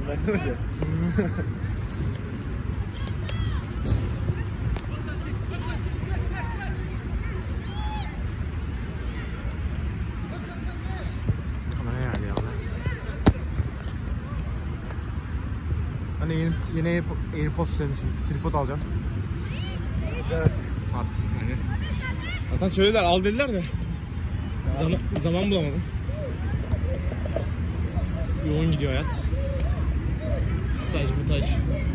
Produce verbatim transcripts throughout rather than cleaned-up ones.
Versene hocam. Kameraya nerede ya? Hani yeni, yeni Airpods, Airpods sevmişim. Tripod alacağım. Evet. Artık yani. Zaten söylediler, al dediler de. Zaman, zaman bulamadım. Yoğun gidiyor hayat. Staj mutaj.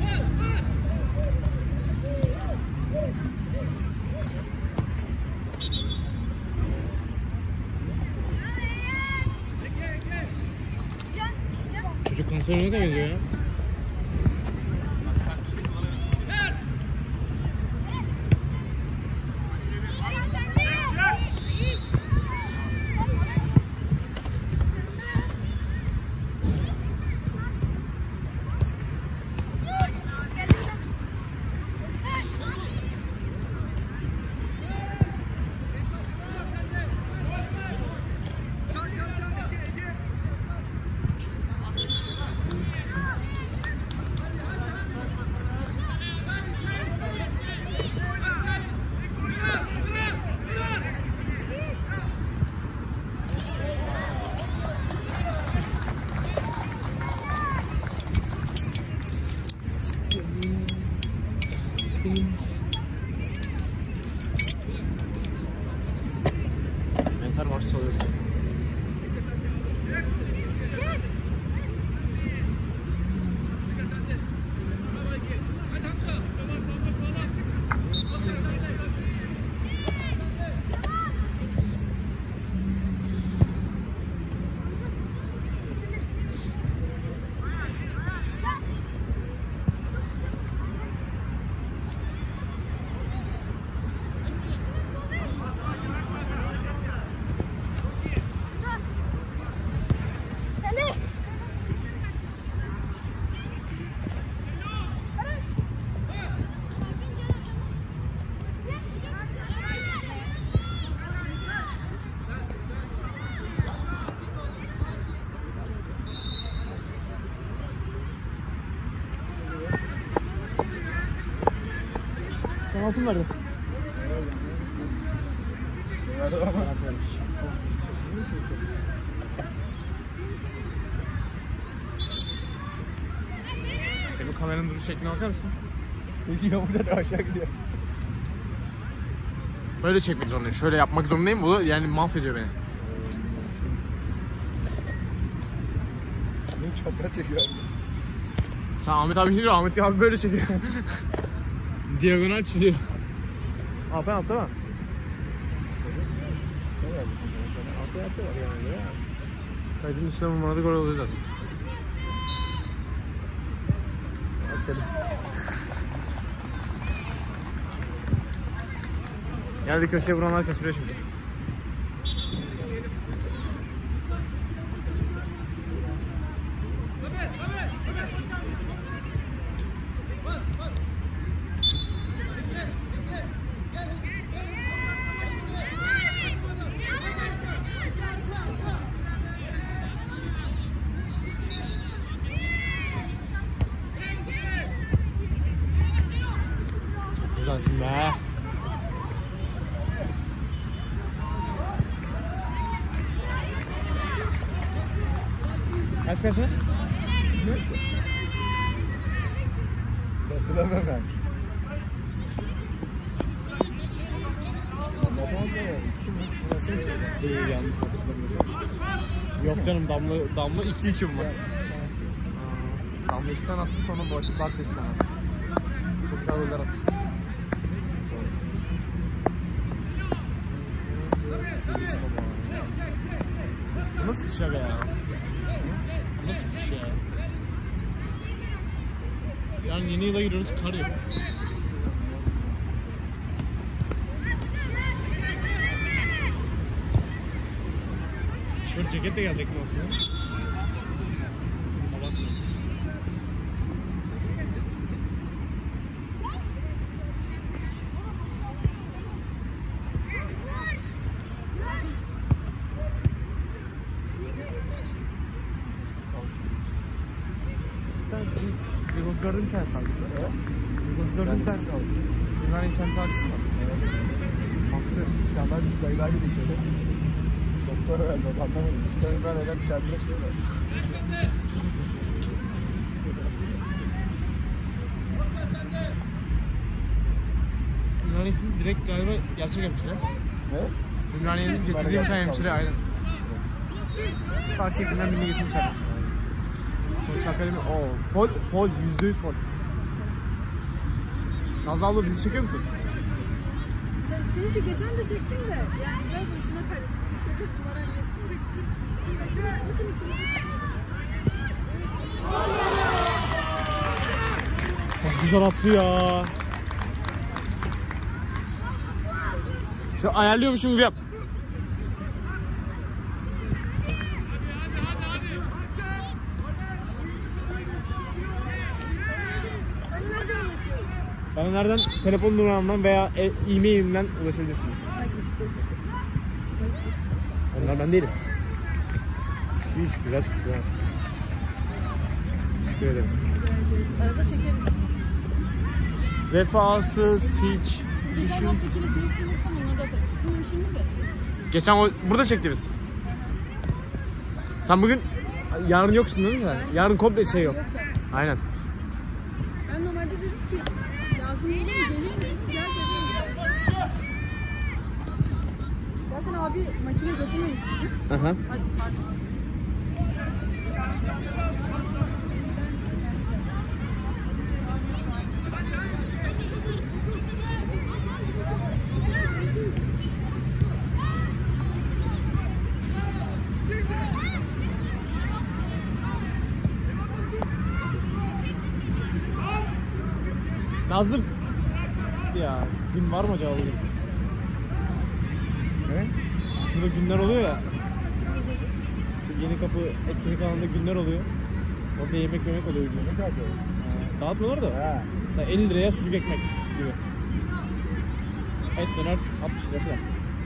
Çocuk konserine de geliyor ya. Mental marşı çalıyorsun. Altın verdi. E bu kameranın duruş şekline bakar mısın? Gidiyor burada da aşağı gidiyor. Böyle çekmek zorundayım. Şöyle yapmak zorundayım. Bu yani mahvediyor beni. Benim çapraz çekiyor. Sen Ahmet abi gidiyor. Ahmet abi böyle çekiyor. Diagonal çiziyor. Aa ben atlamam. Altı yapı var yani ya. Kalecinin üstüne vurmaları gol oluyor zaten. Aferin. Geldi köşeye vuranlar kaçırıyor şimdi. Güzelsin be. Kaç kaçmış? Hatırlamam ben. Değil yanlış hatırlamıyorsam. Yok canım Damla Damla iki iki bu maç. Damla iki tane attı sonra Barça Barça iki tane attı. Çok güzel goller attı. Bu nasıl kış ya? Bu nasıl kış ya? Yani yeni yıla giriyoruz, kar yok. Tişört ceket de gelecek mi aslında? bir tane bizim Yıldızlar'da bir tane sahnesi var. Evet. Yıldızlar'da bir tane sahnesi var. Ümraniye'nin kendi sahnesi var. Mantıklı. İnsanlar bir dayılar gibi şeyler. Doktor herhalde anlamadım. İşte ben öyle bir kendine şey var. Ümraniye'nin direkt galiba gerçek hemşire. Ne? Ümraniye'nin getirdiği bir tane hemşire aynen. Saç şeklinden birini getirmişler. Sonuç akademi, ooo. Fol, fol, yüzde yüz fol. Nazlı abla bizi çekiyor musun? Sen, seni çek, geçen de çektim de yani güzel konusuna karıştım. Çekip numara yok. Çok güzel attı ya. Şu ayarlıyormuşum gibi yap. Hani nereden ulaşıyorsun? Bana nereden? Telefon numaramdan veya e- e-mailimden ulaşabilirsiniz. Onlar ben değilim. Şiş güzel çıkmış ya. Teşekkür ederim. Arada çekelim. Vefasız hiç Geçen düşün. hafta kilisini sunursan ona da atarım. Sunum şimdi de. Geçen o burada çekti biz. Sen bugün yarın yoksun değil mi sen? Yarın komple şey yok. Yok zaten. Aynen. Ben normalde dedim ki lazım olur mu gelir mi? Gel dedi. Zaten abi makine getirmemiş bugün. Aha. Hadi hadi. Nazım. Ya gün var mı acaba bugün? Ne? Şurada günler oluyor ya. Şu yeni kapı etkinlik alanında günler oluyor. Orada yemek yemek oluyor ucuz. Ne kadar? Ee, Dağıtmıyorlar da. Ha. Mesela elli liraya sucuk ekmek gibi. Et döner altmış lira falan.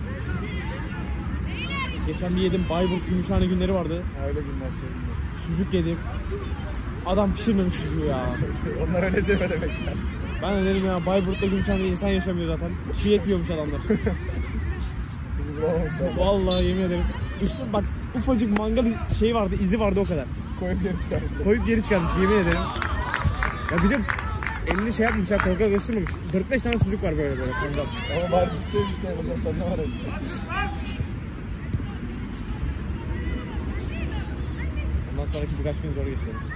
Geçen bir yedim, Bayburt Gümüşhane günleri vardı. Ha, öyle günler şey günler. Sucuk yedim. Adam pişirmemiş sucuğu ya. Onlar öyle deme demek ya. Ben de dedim ya, Bayburt'ta Gümüşhane'de insan yaşamıyor zaten. Çiğ et yiyormuş adamlar. Bizi bulamamışlar. Vallahi yemin ederim. Üstüne bak, ufacık mangal şey vardı, izi vardı, o kadar. Koyup geri çıkarmışlar. Koyup geri çıkarmış, yemin ederim. Ya bir de elini şey yapmış ya, korkak ısırmamış. dört beş tane sucuk var böyle böyle mangal. Ama bari bir işte. O zaman sen ne var öyle? Ondan sonraki birkaç gün zor geçiyoruz.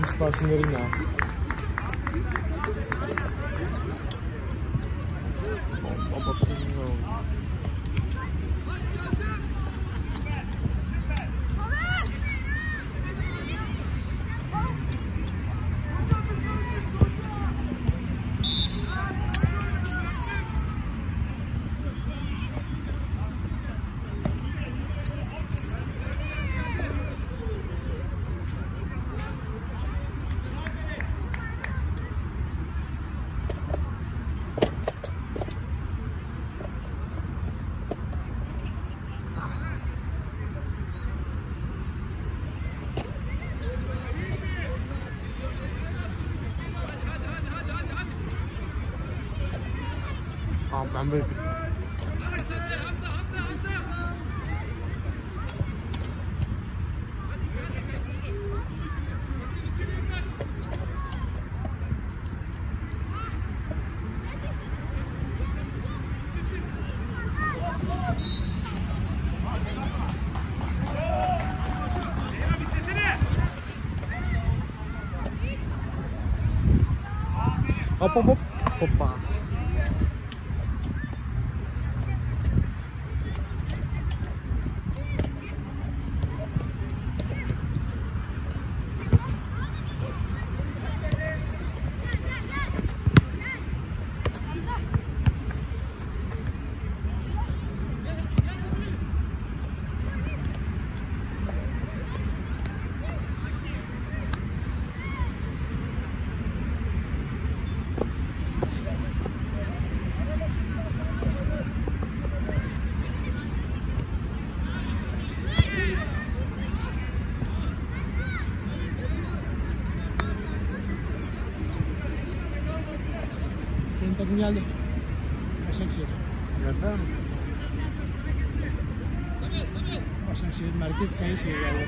Şunun siparişini vereyim ya. Tamam ben böyle hop hop hop hoppa. Senin takım geldi. Başakşehir. Geldi mi? Başakşehir merkez Kayaşehir geldi.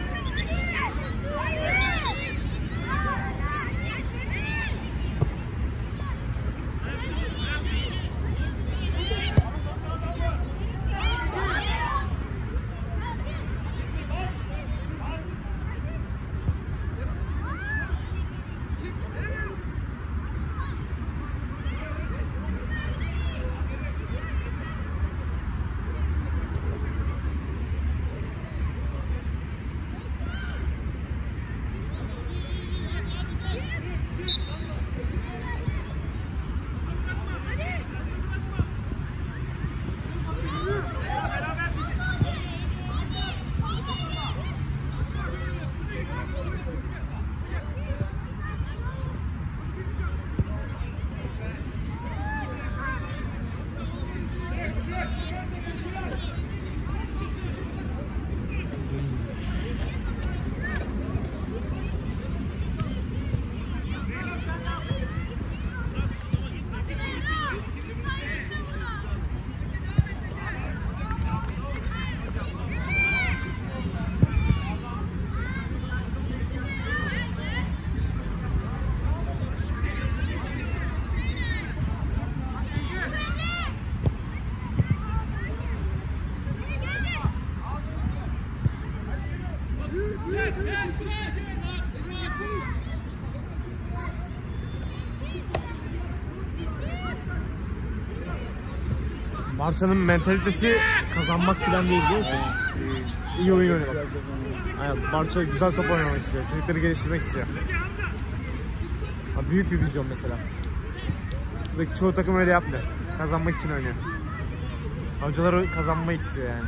Barça'nın mentalitesi kazanmak falan değil, biliyor musun? Ee, iyi oyun oynamak. Yani Barça güzel top oynamak istiyor, çocukları geliştirmek istiyor. Büyük bir vizyon mesela. Buradaki çoğu takım öyle yapmıyor. Kazanmak için oynuyor. Hocalar kazanmayı istiyor yani.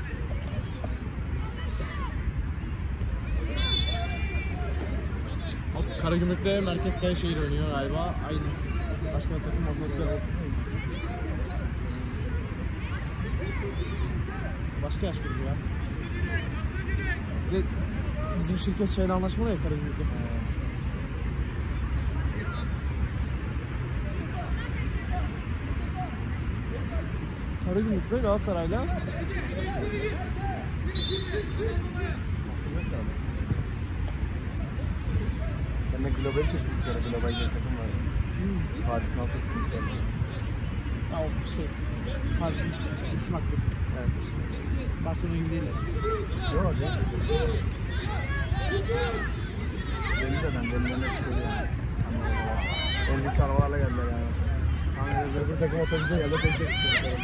Karagümrük'te Merkez Kayaşehir oynuyor galiba. Aynı. Başka bir takım ortalıkta. Başka yaş grubu ya. Ve bizim şirket şeyle anlaşmalı ya Karagümrük'te. Karagümrük'te Galatasaray'la Ben de globali çektim bir kere. Global diye takım var. Hmm. Paris'in altı kısmı çıkardı. Ya o şey, Paris'in isim hakkı. Evet. Barcelona gibi değil. Yok ya. Belli zaten. Belli hep söylüyor. En büyük arabalarla geldiler yani. Hani öbür takım otobüse geldi. Otobüse gitti.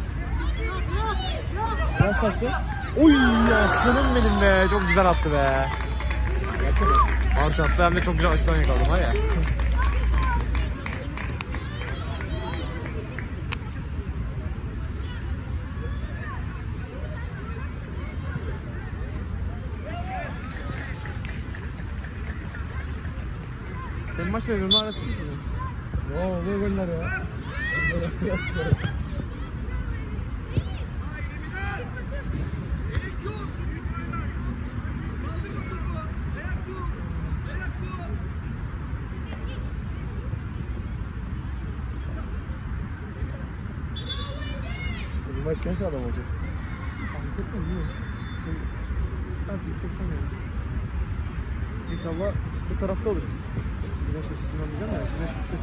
Kaç kaçtı? Oy aslanım benim be. Çok güzel attı be. Ağır çattı hem de çok güzel açıdan yakaladım var ya. Senin maçla öbürünün arası mı? Ne oluyor goller ya? Bu maç nasıl adam olacak? Fark etmez mi? Sen... Artık çeksen yani. İnşallah bu tarafta olur. Güneş açısından diyeceğim ya. Güneş bitti.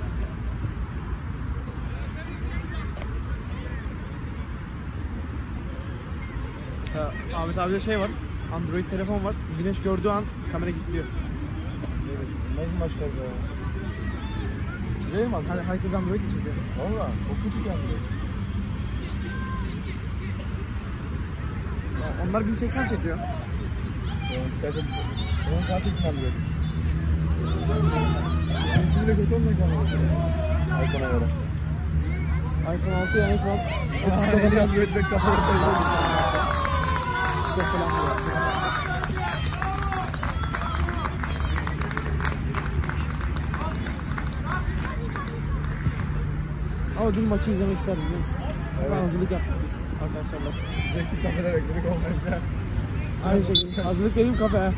Mesela Ahmet abide şey var. Android telefon var. Güneş gördüğü an kamera gidiyor. Evet. Nasıl maçlar bu ya? Değil mi? Hani herkes Android içinde. Valla çok kötü geldi. Onlar bin seksen çekiyor. Yani istersen onun kartı alıyor. Sesini de kötü olmuyor ki iPhone'a göre. iPhone altı yani şu an Aaa ne yazıyor etmek kafayı koyuyor. işte falan diyor. Ama dün maçı izlemek isterdim biliyor musun? Evet. Hazırlık yaptık biz arkadaşlarla. Bekledik kafede bekledik olmayınca. Aynı şekilde. Hazırlık dedim kafe.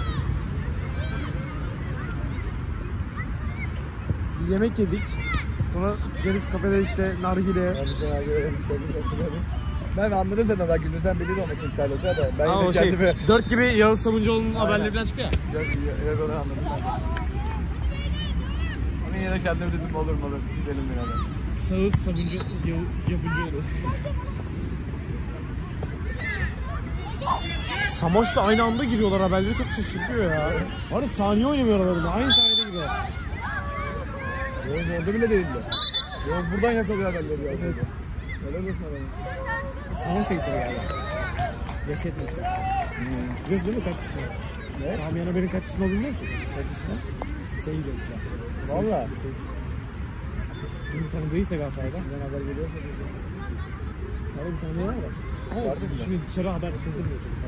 Bir yemek yedik. Sonra gerisi kafede işte nargile. Ya biz de nargile yedik. Ben anladım zaten daha gündüzden belli de o maçın iptal olacağı da. Ben Aa, yine o şey, kendimi... dört gibi Yavuz Sabuncuoğlu'nun haberleri falan çıkıyor ya. Evet onu anladım ben. Ama yine de kendime dedim olur mu olur gidelim bir ara. Sağız Sabuncu Yapıcıoğlu. Samoş'la aynı anda giriyorlar haberleri çok şaşırtıyor ya. Var ya saniye oynamıyor aralarında. Aynı saniyede giriyorlar. Yavuz orada bile değildi. Yavuz buradan yakalıyor haberleri ya. Evet. Öyle olsun adamı. Samoş çekti galiba. Yaş etmek için. Hmm. Biliyorsun değil mi kaç yaşında? Ne? Sami Yana benim kaç yaşında olduğunu biliyor musun? Kaç yaşında? Seyit demiş ya. Valla. Şimdi tanıdıysa Galatasaray'dan. Bizden haber geliyorsa bize. Sana bir tanıdığı var mı? Ama Vardı mı? şimdi dışarı haber sızdırmıyor çocuk.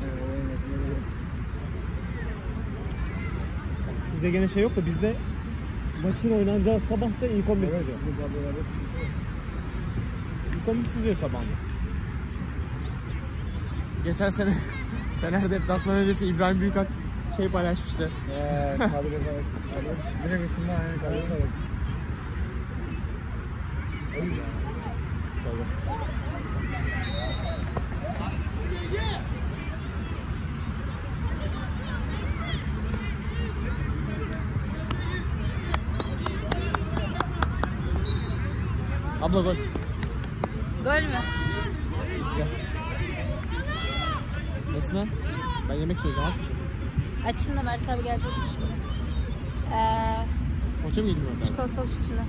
Sizde gene şey yok da bizde maçın oynanacağı sabahta ilk on bir Evet. sızıyor. İlk on bir sızıyor sabahında. Geçen sene Fener deplasman öncesi İbrahim Büyükak şey paylaşmıştı. Eee kadro savaş. Direkt üstünden aynı kadro savaş. Öyle ya. Tabii. Abla gol. Gol mü? Güzel. Nasıl lan? Ben yemek söyleyeceğim az mısın? Açım da Mert abi gelecek şimdi. Eee Koça mı girdin orada? çikolatalı sütüne.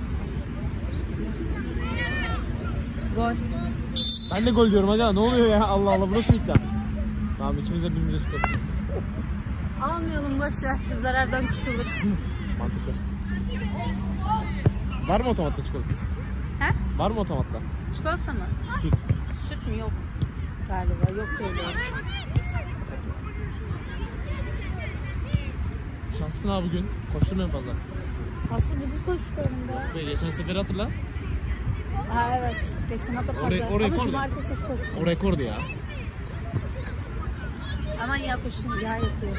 Gol. Ben de gol diyorum aga ne oluyor ya Allah Allah burası bir iddia. Tamam ikimiz de birbirimize tutarız. Almayalım boşver. Zarardan kurtuluruz. Mantıklı. Var mı otomatta çikolata? He? Var mı otomatta? Çikolata mı? Süt. Süt mü? Yok. Galiba yok öyle. Şanslısın abi bugün. Koştum en fazla. Asıl bugün koşuyorum be. Ve geçen seferi hatırla. Ha evet. Geçen hafta pazar. Oraya- oraya Ama koy da. cumartesi hiç koşmadım. O rekordu ya. Aman ya koşayım. Yağ yatıyorum.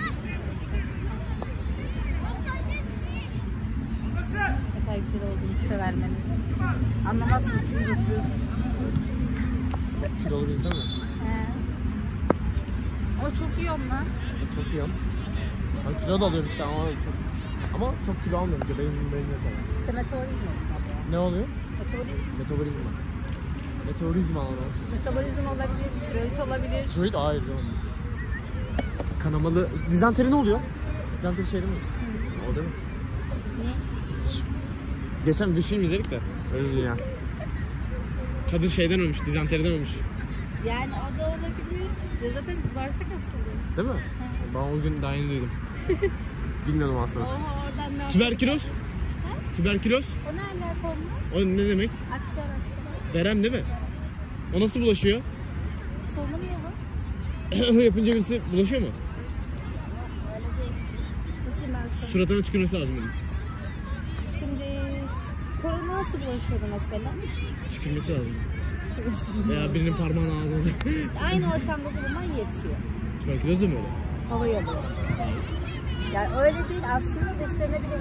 Ne kadar güzel olduğunu kilo vermenin. Anlamazsın çünkü götürüyorsun. Çok kilolu bir insan mı? He. Ama çok iyi onunla. Çok iyi ama. Ben kilo da alıyorum işte ama çok ama çok kilo almıyorum. Benim benim yok ama. İşte metabolizma. Ne oluyor? Metabolizma. Metabolizma. Metabolizma alalım. Metabolizma olabilir, tiroid olabilir. Tiroid hayır canım. Kanamalı. Dizanteri ne oluyor? dizanteri şey değil mi? O değil mi? Niye? Geçen bir film izledik de. Öyle değil ya. Kadın şeyden ölmüş, dizanteriden ölmüş. Yani o da olabilir. Zaten bağırsak hastalığı. Değil mi? Ben o gün daha yeni duydum. Bilmiyordum aslında. Oha oradan da. Tüberküloz? Ha? Tüberküloz? O ne alaka onunla? O ne demek? Akciğer hastalığı. Verem değil mi? O nasıl bulaşıyor? Solunum yolu. O yapınca birisi bulaşıyor mu? Öyle değil. Nasıl ben sana? Suratına tükürmesi lazım bunun. Şimdi korona nasıl bulaşıyordu mesela? Tükürmesi lazım. Veya birinin parmağını ağzınıza. Aynı ortamda bulunman yetiyor. Tüberküloz da mı öyle? Hava yolu. Yani öyle değil aslında da işte ne bileyim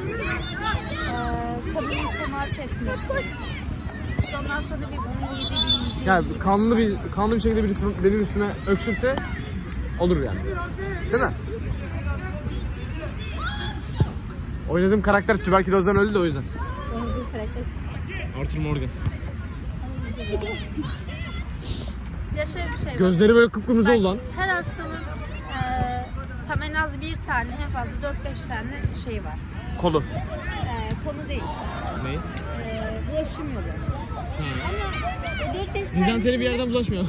ee, kadının temas etmesi. İşte ondan sonra bir bunu yedi bir yiyecek. Ya kanlı bir kanlı bir şekilde birisi benim üstüme öksürse olur yani. Değil mi? Oynadığım karakter tüberkülozdan öldü de o yüzden. Oynadığın karakter. Arthur Morgan. Ya şöyle bir şey var. Gözleri böyle kıpkırmızı oldu lan. Her hastanın e, tam en az bir tane, en fazla dört beş tane şey var. Kolu. E, konu değil. Ne? E, bulaşım yolu. Ha. Ama dört beş Dizanteri bir yerden bulaşmıyor.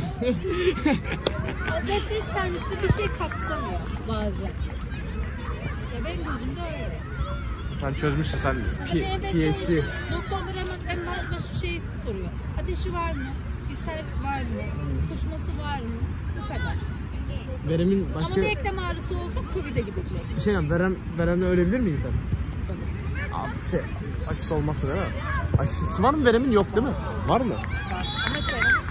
dört beş tanesi de bir şey kapsamıyor bazen. Ya benim gözümde öyle. Sen çözmüşsün sen. Hani evet, P H D. doktorlar hemen en baş şey soruyor. Ateşi var mı? İshal var mı? Kusması var mı? Bu kadar. Veremin Ama başka bir eklem ağrısı olsa Covid'e gidecek. bir şey yani veren verende ölebilir mi insan? Abi şey aşısı olmazsa değil mi? Aşısı var mı veremin yok değil mi? Var mı? Var. Ama şöyle